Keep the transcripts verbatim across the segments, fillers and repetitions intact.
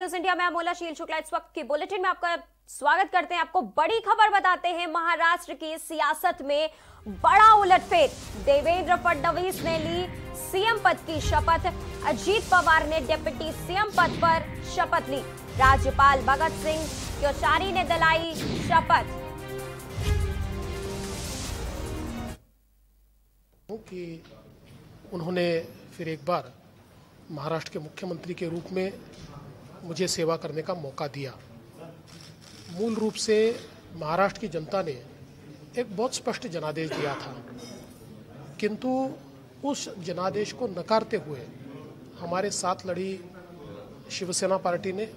News India में अमोला शील शुक्ला इस वक्त की बुलेटिन में आपका स्वागत करते हैं। आपको बड़ी खबर बताते हैं। महाराष्ट्र की सियासत में बड़ा उलटफेर। देवेंद्र फडणवीस ने ली सीएम पद की शपथ। अजीत पवार ने डिप्टी सीएम पद पर शपथ ली। राज्यपाल भगत सिंह कोश्यारी ने दिलाई शपथ। कि उन्होंने फिर एक बार महाराष्ट्र के मुख्यमंत्री के रूप में मुझे सेवा करने का मौका दिया। मूल रूप से महाराष्ट्र की जनता ने एक बहुत स्पष्ट जनादेश दिया था, किंतु उस जनादेश को नकारते हुए हमारे साथ लड़ी शिवसेना पार्टी ने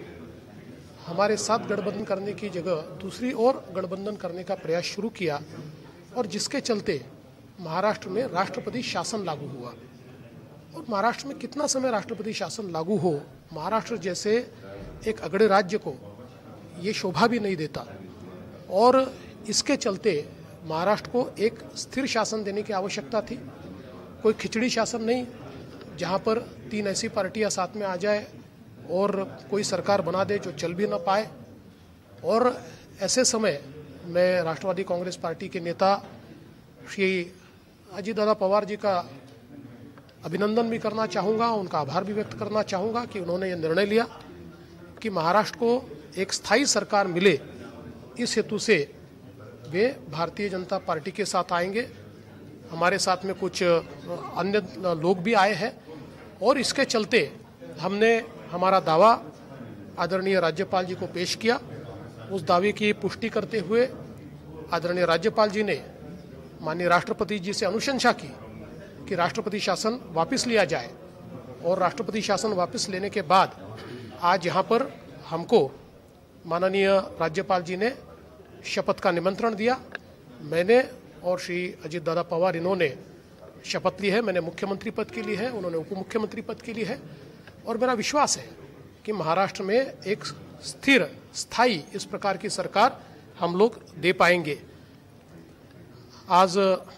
हमारे साथ गठबंधन करने की जगह दूसरी ओर गठबंधन करने का प्रयास शुरू किया, और जिसके चलते महाराष्ट्र में राष्ट्रपति शासन लागू हुआ। और महाराष्ट्र में कितना समय राष्ट्रपति शासन लागू हो, महाराष्ट्र जैसे एक अगड़े राज्य को ये शोभा भी नहीं देता, और इसके चलते महाराष्ट्र को एक स्थिर शासन देने की आवश्यकता थी। कोई खिचड़ी शासन नहीं जहाँ पर तीन ऐसी पार्टियाँ साथ में आ जाए और कोई सरकार बना दे जो चल भी ना पाए। और ऐसे समय मैं राष्ट्रवादी कांग्रेस पार्टी के नेता श्री अजीत दादा पवार जी का अभिनंदन भी करना चाहूँगा, उनका आभार भी व्यक्त करना चाहूँगा कि उन्होंने ये निर्णय लिया कि महाराष्ट्र को एक स्थायी सरकार मिले। इस हेतु से वे भारतीय जनता पार्टी के साथ आएंगे। हमारे साथ में कुछ अन्य लोग भी आए हैं, और इसके चलते हमने हमारा दावा आदरणीय राज्यपाल जी को पेश किया। उस दावे की पुष्टि करते हुए आदरणीय राज्यपाल जी ने माननीय राष्ट्रपति जी से अनुशंसा की कि राष्ट्रपति शासन वापस लिया जाए। और राष्ट्रपति शासन वापस लेने के बाद आज यहाँ पर हमको माननीय राज्यपाल जी ने शपथ का निमंत्रण दिया। मैंने और श्री अजीत दादा पवार इन्होंने शपथ ली है। मैंने मुख्यमंत्री पद के लिए है, उन्होंने उप मुख्यमंत्री पद के लिए है। और मेरा विश्वास है कि महाराष्ट्र में एक स्थिर स्थायी इस प्रकार की सरकार हम लोग दे पाएंगे। आज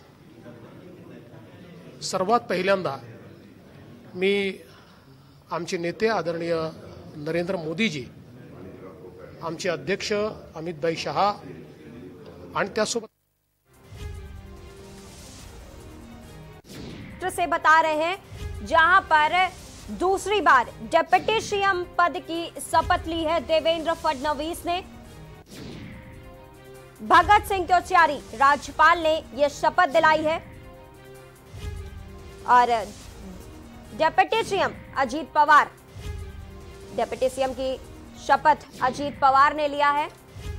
सर्वात पहिल्यांदा मी आमचे नेते आदरणीय नरेंद्र मोदीजी, आमचे अध्यक्ष अमित भाई शहा आणि त्यासोबत से बता रहे हैं जहां पर दूसरी बार डिप्टी सीएम पद की शपथ ली है देवेंद्र फडणवीस ने। भगत सिंह कोश्यारी राज्यपाल ने यह शपथ दिलाई है, और deputy CM Ajit Pawar deputy CM की शपथ अजीत पवार ने लिया है।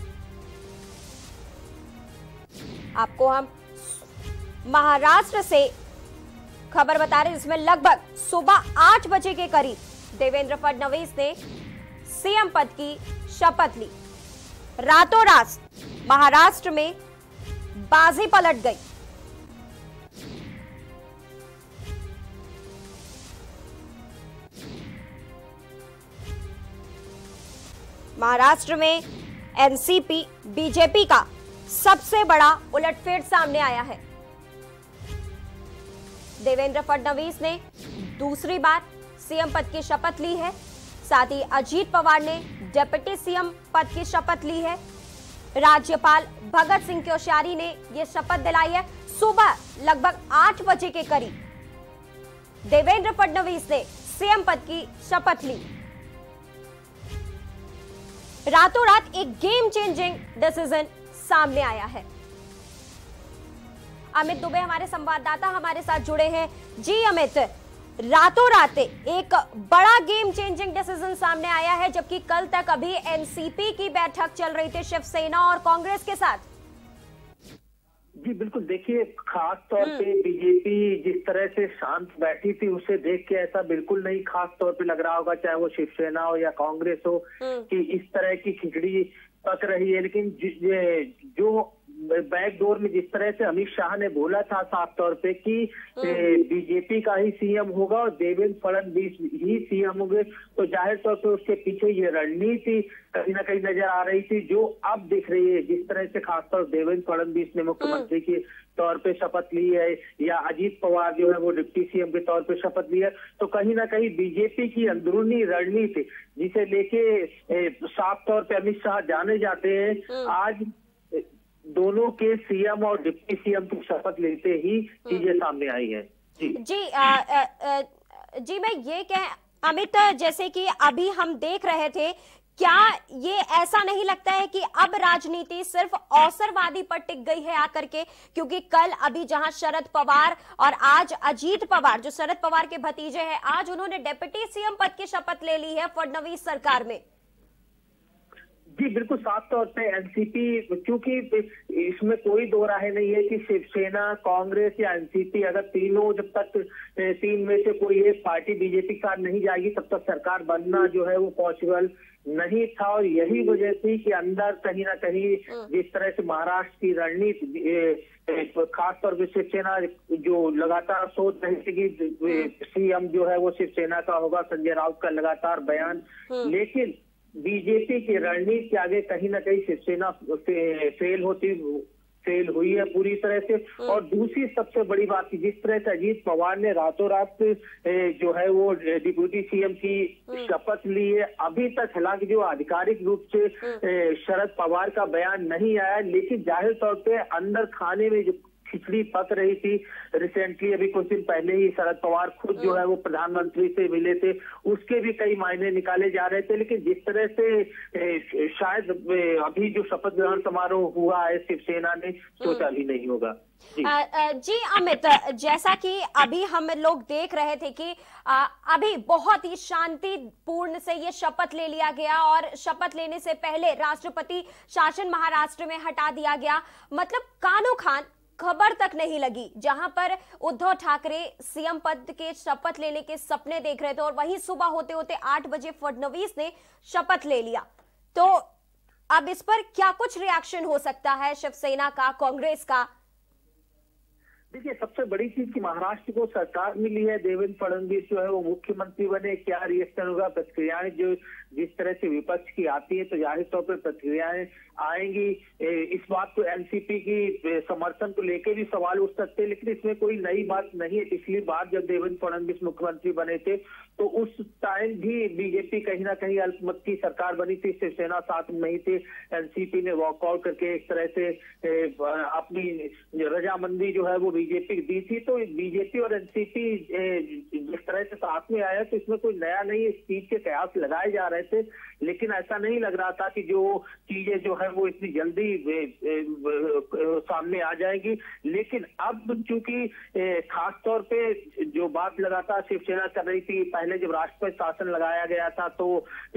आपको हम महाराष्ट्र से खबर बता रहे हैं, जिसमें लगभग सुबह आठ बजे के करीब देवेंद्र फडणवीस ने सीएम पद की शपथ ली। रातों रात महाराष्ट्र में बाजी पलट गई। महाराष्ट्र में एनसीपी बीजेपी का सबसे बड़ा उलटफेर सामने आया है। देवेंद्र फडणवीस ने दूसरी बार सीएम पद की शपथ ली है, साथ ही अजीत पवार ने डिप्टी सीएम पद की शपथ ली है। राज्यपाल भगत सिंह कोश्यारी ने यह शपथ दिलाई है। सुबह लगभग आठ बजे के करीब देवेंद्र फडणवीस ने सीएम पद की शपथ ली। रातों रात एक गेम चेंजिंग डिसीजन सामने आया है। अमित दुबे हमारे संवाददाता हमारे साथ जुड़े हैं। जी अमित, रातों रात एक बड़ा गेम चेंजिंग डिसीजन सामने आया है, जबकि कल तक अभी एनसीपी की बैठक चल रही थी शिवसेना और कांग्रेस के साथ। जी बिल्कुल, देखिए खास तौर पे बीजेपी जिस तरह से शांत बैठी थी उसे देख के ऐसा बिल्कुल नहीं खास तौर पे लग रहा होगा, चाहे वो शिवसेना हो या कांग्रेस हो, कि इस तरह की खिचड़ी पक रही है। लेकिन जो बैकडोर में जिस तरह से अमित शाह ने बोला था साफ तौर पे कि बीजेपी का ही सीएम होगा और देवेंद्र फडणवीस ही सीएम होंगे, तो जाहिर तौर पे उसके पीछे ये रणनीति कहीं ना कहीं नजर आ रही थी, जो अब दिख रही है। जिस तरह से खासतौर देवेंद्र फडणवीस ने मुख्यमंत्री के तौर पे शपथ ली है, या अजीत पवार जो है वो डिप्टी सीएम के तौर पे शपथ ली है, तो कहीं ना कहीं बीजेपी की अंदरूनी रणनीति जिसे लेके साफ तौर पे अमित शाह जाने जाते हैं, आज दोनों के सीएम और डिप्टी सीएम की शपथ लेते ही चीजें सामने आई है। जी जी आ, आ, आ, जी मैं ये कह अमित, जैसे कि अभी हम देख रहे थे, क्या ये ऐसा नहीं लगता है कि अब राजनीति सिर्फ अवसरवादी पर टिक गई है आकर के? क्योंकि कल अभी जहां शरद पवार और आज अजीत पवार जो शरद पवार के भतीजे हैं, आज उन्होंने डिप्टी सीएम पद की शपथ ले ली है फडणवीस सरकार में। जी बिल्कुल, साफ तौर पे एनसीपी, क्योंकि इसमें कोई दो राय नहीं है कि शिवसेना, कांग्रेस या एनसीपी, अगर तीनों जब तक तीन में से कोई एक पार्टी बीजेपी के साथ नहीं जाएगी तब तक सरकार बनना जो है वो पॉसिबल नहीं था। और यही वजह थी कि अंदर कहीं ना कहीं जिस तरह से महाराष्ट्र की रणनीति, खासतौर पर शिवसेना जो लगातार सोच रही थी कि सीएम जो है वो शिवसेना का होगा, संजय राउत का लगातार बयान, लेकिन बीजेपी की रणनीति के आगे कहीं ना कहीं शिवसेना फे, फेल होती फेल हुई है पूरी तरह से। और दूसरी सबसे बड़ी बात की, जिस तरह से अजीत पवार ने रातों रात जो है वो डिप्टी सीएम की शपथ ली है, अभी तक हालांकि जो आधिकारिक रूप से शरद पवार का बयान नहीं आया, लेकिन जाहिर तौर पे अंदर खाने में जो खिचड़ी पक रही थी, रिसेंटली अभी कुछ दिन पहले ही शरद पवार खुद जो है वो प्रधानमंत्री से मिले थे, उसके भी कई मायने निकाले जा रहे थे। लेकिन जिस तरह से शायद अभी जो शपथ ग्रहण समारोह हुआ है, शिवसेना ने सोचा भी नहीं होगा। जी, आ, जी अमित, जैसा कि अभी हम लोग देख रहे थे कि आ, अभी बहुत ही शांतिपूर्ण से ये शपथ ले लिया गया और शपथ लेने से पहले राष्ट्रपति शासन महाराष्ट्र में हटा दिया गया। मतलब कानो खान खबर तक नहीं लगी, जहां पर उद्धव ठाकरे सीएम पद के शपथ लेने के सपने देख रहे थे, और वहीं सुबह होते होते आठ बजे फडणवीस ने शपथ ले लिया। तो अब इस पर क्या कुछ रिएक्शन हो सकता है शिवसेना का, कांग्रेस का? देखिए, सबसे बड़ी चीज की महाराष्ट्र को सरकार मिली है, देवेंद्र फडणवीस जो है वो मुख्यमंत्री बने, क्या रिएक्शन होगा, प्रतिक्रियाएं जो जिस तरह से विपक्ष की आती है तो जाहिर तौर पर प्रतिक्रियाएं आएंगी। इस बात को एनसीपी की समर्थन को लेकर भी सवाल उठ सकते हैं, लेकिन इसमें कोई नई बात नहीं है। पिछली बार जब देवेंद्र फडणवीस मुख्यमंत्री बने थे तो उस टाइम भी बीजेपी कहीं ना कहीं अल्पमत की सरकार बनी थी, शिवसेना साथ में नहीं थी, एनसीपी ने वॉकआउट करके एक तरह से अपनी रजामंदी जो है वो बीजेपी दी थी। तो बीजेपी और एनसीपी जिस तरह से साथ में आया तो इसमें कोई नया नहीं, इस चीज के कयास लगाए जा रहे थे, लेकिन ऐसा नहीं लग रहा था कि जो चीजें जो है वो इतनी जल्दी सामने आ जाएगी। लेकिन अब चूंकि खास तौर पे जो बात लगातार शिवसेना कर रही थी, पहले जब राष्ट्रपति शासन लगाया गया था तो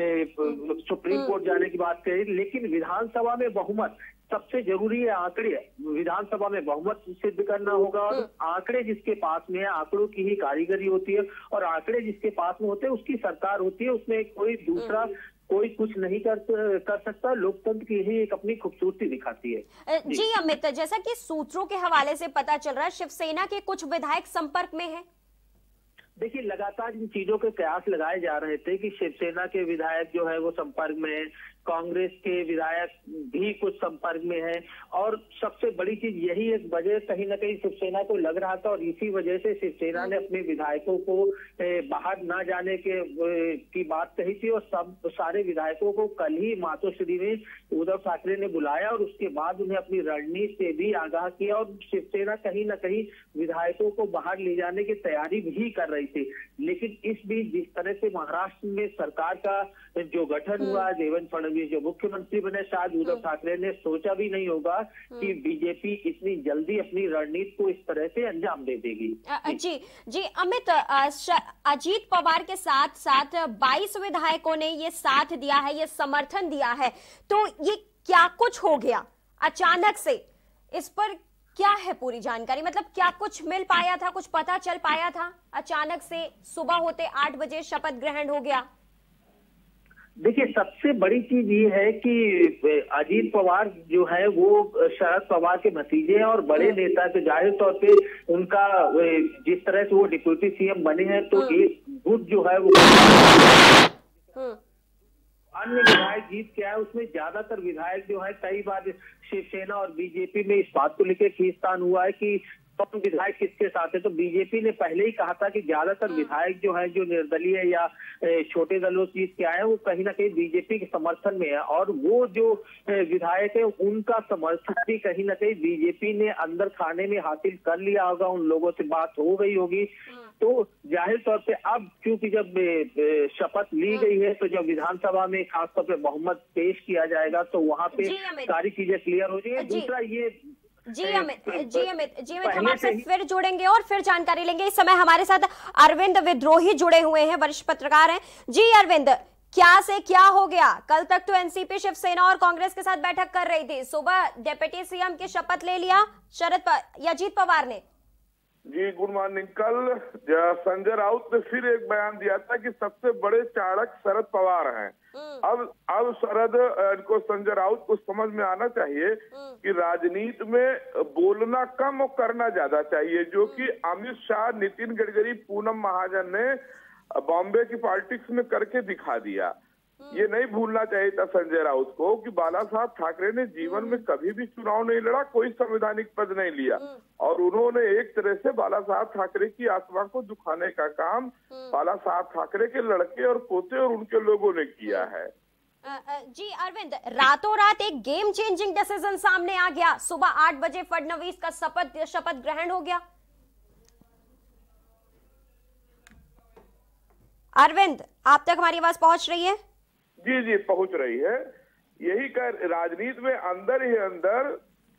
सुप्रीम कोर्ट जाने की बात कही, लेकिन विधानसभा में बहुमत सबसे जरूरी है। आंकड़े, विधानसभा में बहुमत सिद्ध करना होगा, और आंकड़े जिसके पास में है, आंकड़ों की ही कारीगरी होती है, और आंकड़े जिसके पास में होते हैं उसकी सरकार होती है, उसमें कोई दूसरा कोई कुछ नहीं कर कर सकता। लोकतंत्र की ही एक अपनी खूबसूरती दिखाती है। जी, जी अमित, जैसा कि सूत्रों के हवाले से पता चल रहा है शिवसेना के कुछ विधायक संपर्क में हैं। देखिए, लगातार इन चीजों के कयास लगाए जा रहे थे कि शिवसेना के विधायक जो है वो संपर्क में है, कांग्रेस के विधायक भी कुछ संपर्क में है, और सबसे बड़ी चीज यही एक वजह कहीं ना कहीं शिवसेना को लग रहा था, और इसी वजह से शिवसेना ने अपने विधायकों को बाहर ना जाने के की बात कही थी, और सब सारे विधायकों को कल ही मातोश्री में उद्धव ठाकरे ने बुलाया, और उसके बाद उन्हें अपनी रणनीति से भी आगाह किया, और शिवसेना कहीं ना कहीं विधायकों को बाहर ले जाने की तैयारी भी कर रही थी। लेकिन इस बीच जिस तरह से महाराष्ट्र में सरकार का जो गठन हुआ, देवेंद्र फडणवीस जो मुख्यमंत्री बने, शायद उद्धव ठाकरे ने सोचा भी नहीं होगा कि बीजेपी इतनी जल्दी अपनी रणनीति को इस तरह से अंजाम दे देगी। जी जी अमित, अजीत पवार के साथ साथ बाईस विधायकों ने ये साथ दिया है, ये समर्थन दिया है, तो ये क्या कुछ हो गया अचानक से? इस पर क्या है पूरी जानकारी? मतलब क्या कुछ मिल पाया था, कुछ पता चल पाया था? अचानक से सुबह होते आठ बजे शपथ ग्रहण हो गया। देखिए, सबसे बड़ी चीज ये है कि अजीत पवार जो है वो शरद पवार के भतीजे हैं और बड़े नेता, तो जाहिर तौर पे उनका जिस तरह से वो डिप्टी सीएम बने हैं तो एक गुट जो है वो अन्य विधायक जीत के आए, उसमें ज्यादातर विधायक जो है कई बार शिवसेना और बीजेपी में इस बात को लेकर खींचतान हुआ है कि कौन विधायक किसके साथ है। तो बीजेपी ने पहले ही कहा था कि ज्यादातर विधायक जो है जो निर्दलीय या छोटे दलों से जीत के आए हैं वो कहीं ना कहीं बीजेपी के समर्थन में है, और वो जो विधायक है उनका समर्थन भी कहीं ना कहीं बीजेपी ने अंदर खाने में हासिल कर लिया होगा, उन लोगों से बात हो गई होगी। तो जाहिर तौर पे अब क्योंकि जब शपथ ली गई है तो जब विधानसभा में खासतौर पे बहुमत पेश किया जाएगा तो वहां पे सारी चीजें क्लियर हो जाएगी। दूसरा ये जी अमित जी अमित जी अमित हम आपसे फिर जुड़ेंगे और फिर जानकारी लेंगे। इस समय हमारे साथ अरविंद विद्रोही जुड़े हुए हैं, वरिष्ठ पत्रकार हैं। जी अरविंद, क्या से क्या हो गया? कल तक तो एनसीपी शिवसेना और कांग्रेस के साथ बैठक कर रही थी, सुबह डिप्टी सीएम की शपथ ले लिया शरद अजीत पवार ने। जी गुड मॉर्निंग। कल संजय राउत ने फिर एक बयान दिया था कि सबसे बड़े चाणक शरद पवार हैं। अब अब शरद इनको संजय राउत को समझ में आना चाहिए कि राजनीति में बोलना कम और करना ज्यादा चाहिए, जो कि अमित शाह, नितिन गडकरी, पूनम महाजन ने बॉम्बे की पॉलिटिक्स में करके दिखा दिया। ये नहीं भूलना चाहिए था संजय राउत को कि बाला साहब ठाकरे ने जीवन में कभी भी चुनाव नहीं लड़ा, कोई संवैधानिक पद नहीं लिया, और उन्होंने एक तरह से बाला साहब ठाकरे की आत्मा को दुखाने का काम बाला साहब ठाकरे के लड़के और पोते और उनके लोगों ने किया है। जी अरविंद, रातों रात एक गेम चेंजिंग डिसीजन सामने आ गया, सुबह आठ बजे फडणवीस का शपथ शपथ ग्रहण हो गया। अरविंद, आप तक हमारी आवाज पहुंच रही है? जी जी पहुंच रही है। यही कर राजनीति में अंदर ही अंदर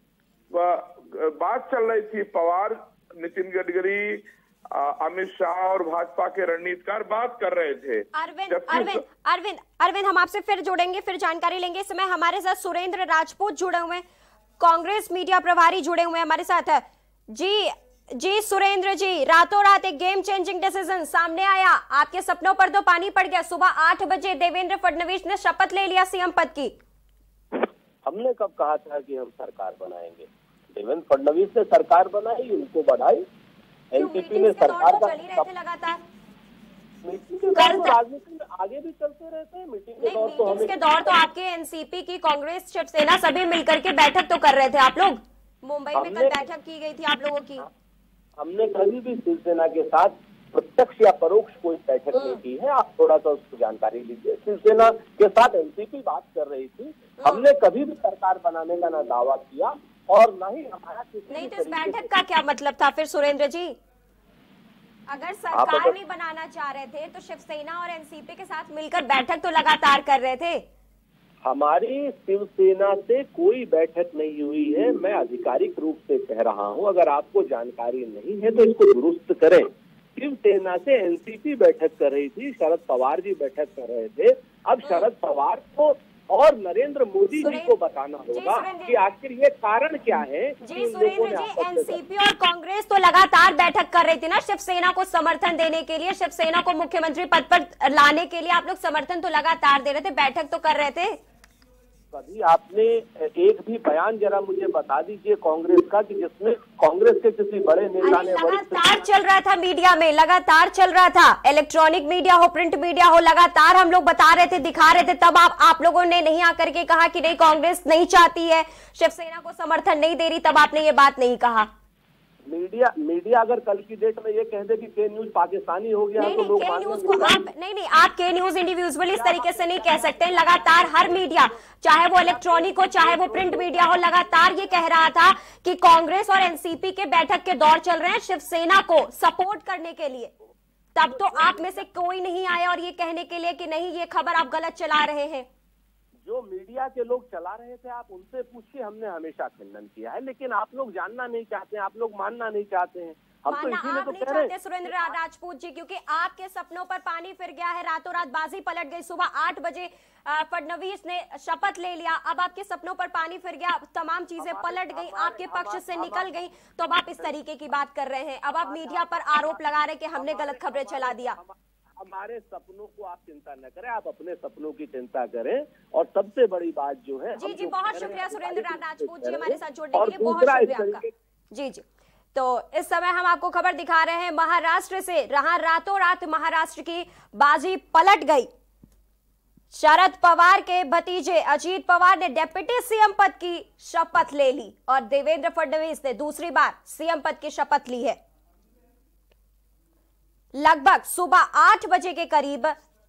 बात चल रही थी। पवार, नितिन गडकरी, अमित शाह और भाजपा के रणनीतिकार बात कर रहे थे। अरविंद अरविंद अरविंद अरविंद हम आपसे फिर जुड़ेंगे, फिर जानकारी लेंगे। इस समय हमारे साथ सुरेंद्र राजपूत जुड़े हुए हैं, कांग्रेस मीडिया प्रभारी जुड़े हुए हैं हमारे साथ है। जी जी सुरेंद्र जी, रातों रात एक गेम चेंजिंग डिसीजन सामने आया, आपके सपनों पर तो पानी पड़ गया। सुबह आठ बजे देवेंद्र फडणवीस ने शपथ ले लिया सीएम पद की। हमने कब कहा था कि हम सरकार बनाएंगे? देवेंद्र फडणवीस ने सरकार बनाई, उनको बढ़ाई। एनसीपी ने सरकार का चल ही रहे थे लगातार। मीटिंग के दौर राजनीति में आगे भी चलते रहते हैं। मीटिंग के दौर तो हमें के दौर तो आपके एनसीपी की, कांग्रेस, शिवसेना सभी मिलकर के बैठक तो कर रहे थे आप लोग। मुंबई में कल बैठक की गई थी आप लोगों की। हमने कभी भी शिवसेना के साथ प्रत्यक्ष या परोक्ष कोई बैठक नहीं की है। आप थोड़ा सा उसको जानकारी लीजिए। शिवसेना के साथ एनसीपी बात कर रही थी। हमने कभी भी सरकार बनाने का ना दावा किया और ना ही हमारा किसी नहीं। तो इस बैठक का क्या मतलब था फिर सुरेंद्र जी? अगर सरकार नहीं बनाना चाह रहे थे तो शिवसेना और एनसीपी के साथ मिलकर बैठक तो लगातार कर रहे थे। हमारी शिवसेना से कोई बैठक नहीं हुई है, मैं आधिकारिक रूप से कह रहा हूं। अगर आपको जानकारी नहीं है तो इसको दुरुस्त करें। शिवसेना से एनसीपी बैठक कर रही थी, शरद पवार जी बैठक कर रहे थे। अब शरद पवार को और नरेंद्र मोदी जी को बताना होगा कि आखिर ये कारण क्या है। जी सुरेंद्र जी, एनसीपी और कांग्रेस तो लगातार बैठक कर रही थी ना शिवसेना को समर्थन देने के लिए, शिवसेना को मुख्यमंत्री पद पर लाने के लिए। आप लोग समर्थन तो लगातार दे रहे थे, बैठक तो कर रहे थे। कभी आपने एक भी बयान जरा मुझे बता दीजिए कांग्रेस का कि जिसमें कांग्रेस के किसी बड़े नेता ने? लगातार चल रहा था मीडिया में, लगातार चल रहा था, इलेक्ट्रॉनिक मीडिया हो, प्रिंट मीडिया हो, लगातार हम लोग बता रहे थे, दिखा रहे थे। तब आप आप लोगों ने नहीं आकर के कहा कि नहीं कांग्रेस नहीं चाहती है, शिवसेना को समर्थन नहीं दे रही, तब आपने ये बात नहीं कहा। मीडिया मीडिया अगर कल की डेट में ये कह दे कि के न्यूज पाकिस्तानी हो गया नहीं, तो लोग के न्यूज को आप नहीं नहीं आप के न्यूज इंडिविजुअल इस तरीके से नहीं कह सकते। लगातार हर मीडिया, चाहे वो इलेक्ट्रॉनिक हो चाहे वो प्रिंट मीडिया हो, लगातार ये कह रहा था कि कांग्रेस और एनसीपी के बैठक के दौर चल रहे हैं शिवसेना को सपोर्ट करने के लिए। तब तो आप में से कोई नहीं आया और ये कहने के लिए कि नहीं ये खबर आप गलत चला रहे हैं। जो मीडिया के लोग चला रहे थे आप उनसे पूछिए, हमने हमेशा खंडन किया है, लेकिन आप लोग जानना नहीं चाहते हैं, आप लोग मानना नहीं चाहते हैं। हम तो इसीलिए तो कह रहे हैं सुरेंद्र राजपूत जी, क्योंकि आपके सपनों पर पानी फिर गया है। रातों रात बाजी पलट गई। सुबह आठ बजे फडणवीस ने शपथ ले लिया, अब आपके सपनों पर पानी फिर गया, तमाम चीजें पलट गई, आपके पक्ष से निकल गई, तो अब आप इस तरीके की बात कर रहे हैं। अब आप मीडिया पर आरोप लगा रहे हैं कि हमने गलत खबरें चला दिया। हमारे सपनों को आप चिंता न करें, आप अपने सपनों की चिंता करें। और सबसे बड़ी बात जो है, जी जी बहुत शुक्रिया सुरेंद्र राजपूत जी हमारे साथ जुड़ने के लिए, बहुत शुक्रिया आपका। जी जी तो इस समय हम आपको खबर दिखा रहे हैं महाराष्ट्र से, जहां रातों रात महाराष्ट्र की बाजी पलट गई। शरद पवार के भतीजे अजीत पवार ने डिप्टी सीएम पद की शपथ ले ली और देवेंद्र फडणवीस ने दूसरी बार सीएम पद की शपथ ली है। लगभग सुबह आठ बजे के करीब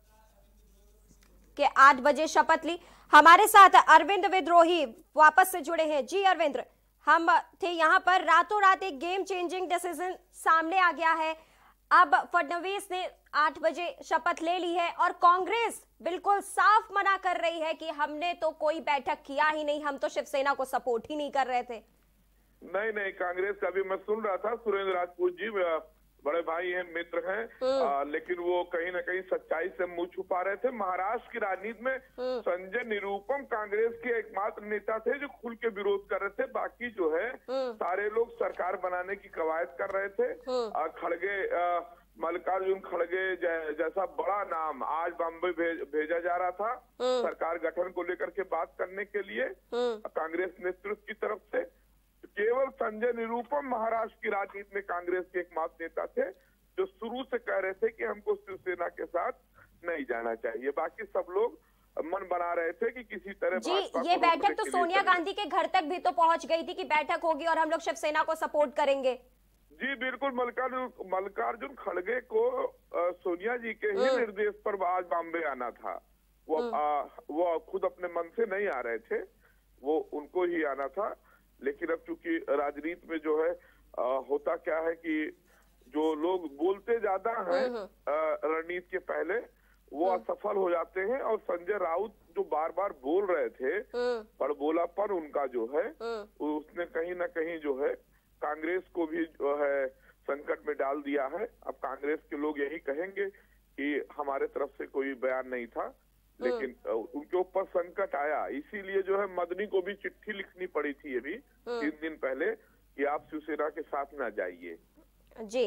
के आठ बजे शपथ ली। हमारे साथ अरविंद विद्रोही वापस से जुड़े हैं। जी अरविंद, हम थे यहां पर, रातों रात एक गेम चेंजिंग डिसीजन सामने आ गया है। अब फडणवीस ने आठ बजे शपथ ले ली है और कांग्रेस बिल्कुल साफ मना कर रही है कि हमने तो कोई बैठक किया ही नहीं, हम तो शिवसेना को सपोर्ट ही नहीं कर रहे थे। नहीं नहीं, कांग्रेस का भी मैं सुन रहा था, सुरेंद्र राजपूत जी बड़े भाई हैं, मित्र हैं, आ, लेकिन वो कहीं ना कहीं सच्चाई से मुंह छुपा रहे थे। महाराष्ट्र की राजनीति में संजय निरुपम कांग्रेस के एकमात्र नेता थे जो खुल के विरोध कर रहे थे। बाकी जो है सारे लोग सरकार बनाने की कवायद कर रहे थे। आ, खड़गे आ, मल्लिकार्जुन खड़गे जैसा बड़ा नाम आज बॉम्बे भेज, भेजा जा रहा था सरकार गठन को लेकर के बात करने के लिए कांग्रेस नेतृत्व की तरफ से। केवल संजय निरुपम महाराष्ट्र की राजनीति में कांग्रेस के एकमात्र नेता थे जो शुरू से कह रहे थे कि हमको शिवसेना के साथ नहीं जाना चाहिए। बाकी सब लोग मन बना रहे थे कि किसी तरह जी ये बैठक तो सोनिया गांधी के घर तक भी तो पहुंच गई थी कि बैठक होगी और हम लोग शिवसेना को सपोर्ट करेंगे। जी बिल्कुल, मल्लिकार्जुन मल्लिकार्जुन खड़गे को आ, सोनिया जी के ही निर्देश पर आज बॉम्बे आना था। वो आ, वो खुद अपने मन से नहीं आ रहे थे, वो उनको ही आना था। लेकिन अब चूंकि राजनीति में जो है आ, होता क्या है कि जो लोग बोलते ज्यादा हैं रणनीति के पहले वो असफल हो जाते हैं। और संजय राउत जो बार बार बोल रहे थे, पर बोलापन उनका जो है उसने कहीं ना कहीं जो है कांग्रेस को भी जो है संकट में डाल दिया है। अब कांग्रेस के लोग यही कहेंगे कि हमारे तरफ से कोई बयान नहीं था, लेकिन उनके ऊपर संकट आया, इसीलिए जो है मदनी को भी चिट्ठी लिखनी पड़ी थी अभी तीन दिन पहले कि आप शिवसेना के साथ ना जाइए। जी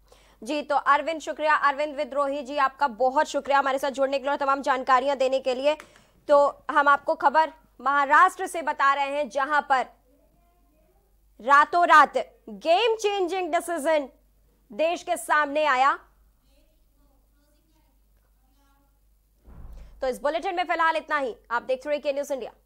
जी तो अरविंद शुक्रिया, अरविंद विद्रोही जी आपका बहुत शुक्रिया हमारे साथ जुड़ने के लिए और तमाम जानकारियां देने के लिए। तो हम आपको खबर महाराष्ट्र से बता रहे हैं जहां पर रातों रात गेम चेंजिंग डिसीजन देश के सामने आया। तो इस बुलेटिन में फिलहाल इतना ही। आप देख रहे हैं के न्यूज़ इंडिया।